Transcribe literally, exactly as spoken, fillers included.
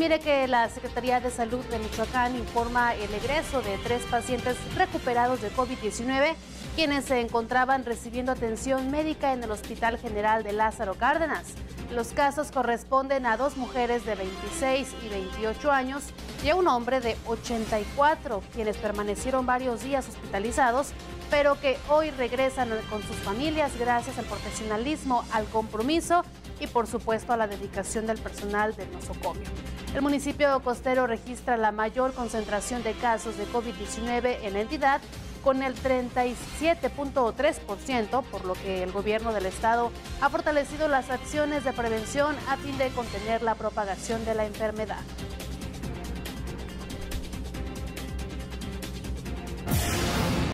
mire que la Secretaría de Salud de Michoacán informa el egreso de tres pacientes recuperados de COVID diecinueve, quienes se encontraban recibiendo atención médica en el Hospital General de Lázaro Cárdenas. Los casos corresponden a dos mujeres de veintiséis y veintiocho años y a un hombre de ochenta y cuatro, quienes permanecieron varios días hospitalizados, pero que hoy regresan con sus familias gracias al profesionalismo, al compromiso y por supuesto a la dedicación del personal del nosocomio. El municipio costero registra la mayor concentración de casos de COVID diecinueve en la entidad, con el treinta y siete punto tres por ciento, por lo que el gobierno del estado ha fortalecido las acciones de prevención a fin de contener la propagación de la enfermedad.